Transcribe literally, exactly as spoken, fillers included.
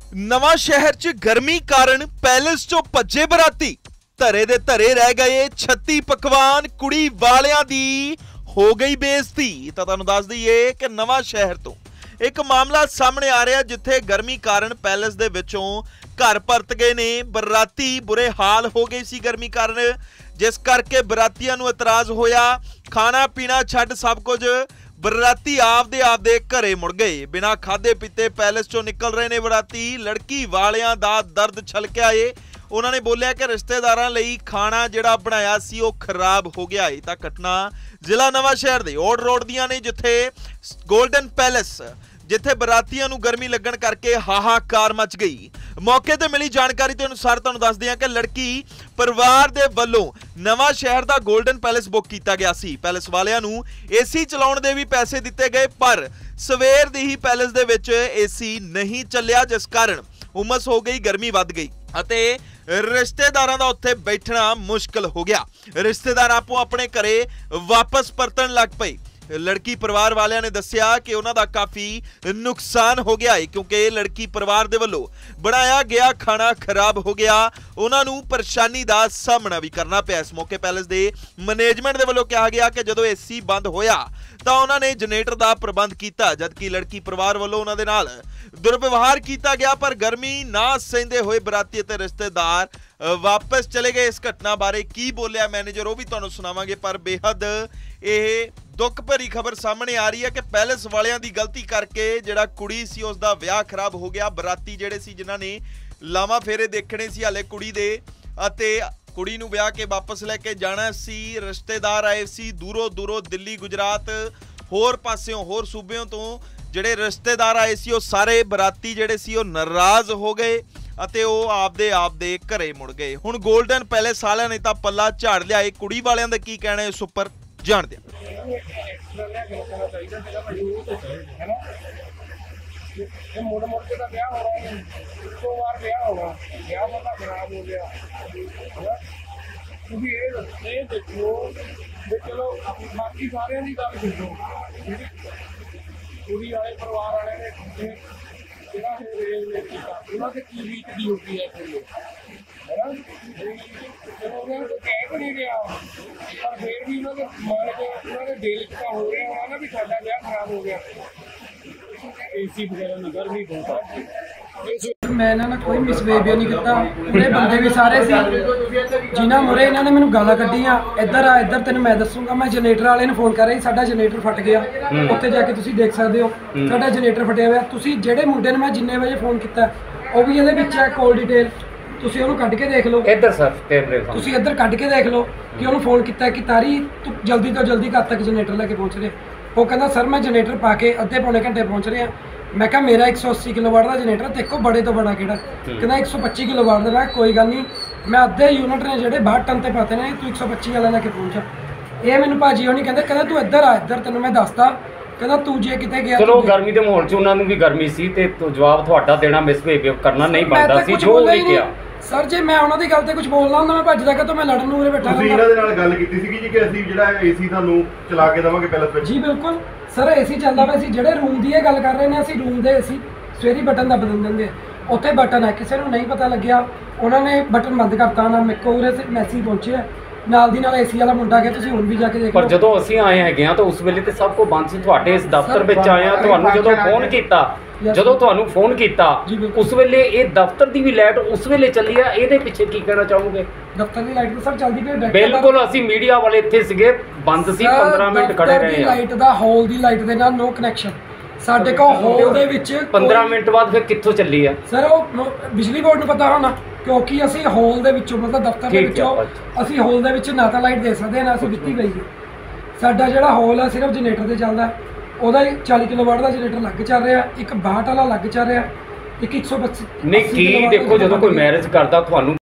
नवां शहर च गर्मी कारण पैलेस चों भज्जे बराती धरे दे धरे रह गए छत्ती पकवान कुड़ी वालियां दी हो गई बेइज्जती। तां तुहानूं दस दईए कि नवां शहर तो एक मामला सामने आ रहा जिथे गर्मी कारण पैलेस दे विचों घर परत गए ने बराती। बुरे हाल हो गए सी गर्मी कारण, जिस करके बरातियां नूं इतराज होया। खाना पीना छड्ड सब कुछ बराती आपदे आपदे घरे मुड़ गए। बिना खाधे पीते पैलेस चों निकल रहे ने बराती। लड़की वालियां दा दर्द छलकिया है। उन्होंने बोलिया कि रिश्तेदारां लई खाना जिहड़ा बनाया सी ओह खराब हो गया है। तां घटना जिला नवां शहर दे ओड रोड दियां ने, जिथे गोल्डन पैलेस जिथे बरातियां नूं गर्मी लगन करके हाहाकार मच गई। मौके ते मिली जानकारी के अनुसार तुहानूं दस दियां कि लड़की परिवार दे वल्लों नवां शहर दा गोल्डन पैलेस बुक किया गया सी। पैलेस वालियां नूं एसी चलाउण दे भी पैसे दिते गए, पर सवेर दी ही पैलेस दे विच एसी नहीं चलिया, जिस कारण उमस हो गई, गर्मी वध गई अते रिश्तेदारां दा उत्थे बैठना मुश्किल हो गया। रिश्तेदार आपो अपने घरे वापस परतन लग पए। लड़की परिवार वालियां ने दस्सिया कि उन्हां दा काफी नुकसान हो गया है, क्योंकि लड़की परिवार दे वल्लों बनाया गया खाना खराब हो गया। उन्हां नूं परेशानी दा सामना भी करना पिया। इस मौके पैलेस दे मैनेजमेंट दे वल्लों कहा गया कि जदों एसी बंद होया तां उन्हां ने जनरेटर दा प्रबंध कीता, जबकि लड़की परिवार वल्लों उन्हां दे नाल दुर्व्यवहार किया गया। पर गर्मी ना सहंदे होए बराती ते रिश्तेदार वापस चले गए। इस घटना बारे की बोलिया मैनेजर वो भी तुहानूं सुणावांगे, पर बेहद यह दुख भरी खबर सामने आ रही है कि पैलेस वालियां दी गलती करके जिहड़ा कुड़ी सी उसदा विआह खराब हो गया। बराती जिहड़े सी जिन्हां ने लावा फेरे देखने सी हाले कुड़ी दे अते कुड़ी नूं विआह के वापस लैके जाना सी। रिश्तेदार आए सी दूरों दूरों, दिल्ली गुजरात होर पासियों होर सूबियों तो ਜਿਹੜੇ ਰਿਸ਼ਤੇਦਾਰ ਆਏ ਸੀ ਉਹ ਸਾਰੇ ਬਰਾਤੀ ਜਿਹੜੇ ਸੀ ਉਹ ਨਾਰਾਜ਼ ਹੋ ਗਏ ਅਤੇ ਉਹ ਆਪਦੇ ਆਪਦੇ ਘਰੇ ਮੁੜ ਗਏ। ਹੁਣ 골ਡਨ ਪੈਲੇਸ ਵਾਲਿਆਂ ਨੇ ਤਾਂ ਪੱਲਾ ਝਾੜ ਲਿਆ। ਇਹ ਕੁੜੀ ਵਾਲਿਆਂ ਦਾ ਕੀ ਕਹਿਣਾ ਇਸ ਉੱਪਰ ਜਾਣਦੇ ਹਾਂ। ਇਹ ਮੋੜ ਮੋੜ ਕੇ ਦਾ ਵਿਆਹ ਹੋ ਰਿਹਾ ਹੈ, ਇੱਕੋ ਵਾਰ ਵਿਆਹ ਹੋਣਾ, ਵਿਆਹ ਬੰਦਾ ਖਰਾਬ ਹੋ ਗਿਆ। ਤੁਸੀਂ ਇਹ ਇਹ ਦੇਖੋ ਵੀ ਚਲੋ ਬਾਕੀ ਸਾਰਿਆਂ ਦੀ ਗੱਲ ਦੇਖੋ, ਕੁੜੀ ਵਾਲੇ ਪਰਿਵਾਰ ਵਾਲੇ ਨੇ ਜਿਹੜਾ ਇਹ ਕੀਤਾ ਉਹਨਾਂ ਤੇ ਕੀ ਬੀਤਦੀ ਹੋਊਗੀ ਹੈ ਫਿਰ ਹੈ ਨਾ। ਚਲੋ ਉਹਨਾਂ ਨੂੰ ਕਹਿ ਵੀ ਨਹੀਂ ਗਿਆ, ਪਰ ਫਿਰ ਵੀ ਉਹਨਾਂ ਦੇ ਮਨ 'ਚ ਉਹਨਾਂ ਦੇ ਦਿਲ 'ਚ ਤਾਂ ਹੋ ਰਿਹਾ ਹੋਣਾ ਨਾ ਵੀ ਸਾਡਾ ਵਿਆਹ ਖਰਾਬ ਹੋ ਗਿਆ। ਏਸੀ ਵਗੈਰਾ ਨਾਲ ਗਰਮੀ ਬਹੁਤ ਆ। मैं इन्होंने कोई मिसबिहेवियर नहीं किया। पूरे बंदे भी सारे सी जिन्होंने मुरे इन्होंने मैंने गालां कड्डियां, इधर आ इधर तेन मैं दसूंगा। मैं जनरेटर वाले ने फोन कर रही, साडा जनरेटर फट गया, उत्थे जाके तुसीं देख सकते हो साडा जनरेटर फटिया हुआ। तुसीं जिहड़े मुंडे ने मैं जिन्ने बजे फोन किया वो भी इहदे विच है कॉल डिटेल, तुसीं उहनूं कढ के देख लो। इधर सर तुसीं इधर कढ के देख लो कि उहनूं फोन किया कि तारी तू जल्दी तो जल्दी कद तक जनरेटर लैके पहुँच रहे। वो कहता सर मैं जनरेटर पा के अद्धे पौने घंटे पहुँच रहे हैं। मैं कहा मेरा एक सौ अस्सी किलो वाट का जनरेटर देखो बड़े तो बड़ा किहड़ा, कहना एक सौ पच्ची किलो वाट का। कोई गल नहीं, मैं अद्धे यूनिट ने जो बाहठ टन से पाते हैं, तू एक सौ पच्ची वाला लैके पहुंचा। ये मैंने भाजी होनी कहते कहना तू इधर आ, इधर तेन मैं दसता, कहना तू जे किते गया। चलो गर्मी के माहौल च उन्होंने भी गर्मी सी ते तो जवाब तुहाडा देना मिसबिहेव करना नहीं बनता सी जो भी किया। सर जे मैं उन्होंने गल ते कुछ बोलना हुंदा मैं भजदा कि तो मैं लड़न नूं बैठा तुसीं इन्हां दे नाल गल कीती सी कि जी कि ਅਸੀਂ ਜਿਹੜਾ ਏਸੀ ਤੁਹਾਨੂੰ ਚਲਾ ਕੇ ਦੇਵਾਂਗੇ ਪੈਲਸ ਵਿੱਚ। जी बिल्कुल सर एसी चलदा पिया सी। ਜਿਹੜੇ रूम ਦੀ ਇਹ ਗੱਲ ਕਰ ਰਹੇ ਨੇ ਅਸੀਂ रूम ਦੇ एसी ਸਵੇਰੀ ਬਟਨ ਦੱਬ ਦਿੰਦੇ, ਉੱਥੇ ਬਟਨ ਹੈ, ਕਿਸੇ ਨੂੰ ਨਹੀਂ ਪਤਾ ਲੱਗਿਆ ਉਹਨਾਂ ਨੇ ਬਟਨ ਬੰਦ ਕਰਤਾ ਨਾ। ਮੇਰੇ ਕੋਲ ਉਰੇ ਮੈਸੇਜ ਪਹੁੰਚਿਆ ਨਾਲ ਦੀ ਨਾਲ ਏਸੀ ਵਾਲਾ ਮੁੰਡਾ ਗਿਆ, ਤੁਸੀਂ ਹੁਣ ਵੀ ਜਾ ਕੇ ਦੇਖ ਲਓ। ਪਰ ਜਦੋਂ ਅਸੀਂ ਆਏ ਹੈਗੇ ਆ ਤਾਂ ਉਸ ਵੇਲੇ ਤੇ ਸਭ ਕੁਝ ਬੰਦ ਸੀ। ਤੁਹਾਡੇ ਇਸ ਦਫ਼ਤਰ ਵਿੱਚ ਆਏ ਆ, ਤੁਹਾਨੂੰ ਜਦੋਂ ਫੋਨ ਕੀਤਾ ਜਦੋਂ ਤੁਹਾਨੂੰ ਫੋਨ ਕੀਤਾ ਉਸ ਵੇਲੇ ਇਹ ਦਫ਼ਤਰ ਦੀ ਵੀ ਲਾਈਟ ਉਸ ਵੇਲੇ ਚੱਲੀ ਆ। ਇਹਦੇ ਪਿੱਛੇ ਕੀ ਕਹਿਣਾ ਚਾਹੋਗੇ? ਦਫ਼ਤਰ ਦੀ ਲਾਈਟ ਤਾਂ ਸਰ ਚੱਲਦੀ ਪਈ ਬਿਲਕੁਲ। ਅਸੀਂ ਮੀਡੀਆ ਵਾਲੇ ਇੱਥੇ ਸੀਗੇ, ਬੰਦ ਸੀ, ਪੰਦਰਾਂ ਮਿੰਟ ਖੜੇ ਰਹੇ ਆ। ਲਾਈਟ ਦਾ ਹਾਲ ਦੀ ਲਾਈਟ ਦੇ ਨਾਲ ਨੋ ਕਨੈਕਸ਼ਨ ਸਾਡੇ ਕੋਲ ਹਾਲ ਦੇ ਵਿੱਚ। ਪੰਦਰਾਂ ਮਿੰਟ ਬਾਅਦ ਫਿਰ ਕਿੱਥੋਂ ਚੱਲੀ ਆ ਸਰ? ਉਹ ਬਿਜਲੀ ਬੋਰਡ ਨੂੰ ਪਤਾ ਹੋਣਾ, ਕਿਉਂਕਿ ਅਸੀਂ ਹਾਲ ਦੇ ਵਿੱਚੋਂ ਮਤਲਬ ਦਫ਼ਤਰ ਦੇ ਵਿੱਚੋਂ ਅਸੀਂ ਹਾਲ ਦੇ ਵਿੱਚ ਨਾ ਤਾਂ ਲਾਈਟ ਦੇ ਸਕਦੇ ਨਾ ਅਸੀਂ ਦਿੱਤੀ ਗਈ ਹੈ। ਸਾਡਾ ਜਿਹੜਾ ਹਾਲ ਆ ਸਿਰਫ ਜਨਰੇਟਰ ਤੇ ਚੱਲਦਾ, ਉਹਦਾ ਚਾਲੀ ਕਿਲੋ ਵਾਟ ਦਾ ਜਨਰੇਟਰ ਲੱਗ ਚੱਲ ਰਿਹਾ, ਇੱਕ ਬਾਹਠ ਵਾਲਾ ਲੱਗ ਚੱਲ ਰਿਹਾ, ਇੱਕ ਇੱਕ ਸੌ ਪੱਚੀ। ਨਹੀਂ ਕੀ ਦੇਖੋ ਜਦੋਂ ਕੋਈ ਮੈਰਿਜ ਕਰਦਾ ਤੁਹਾਨੂੰ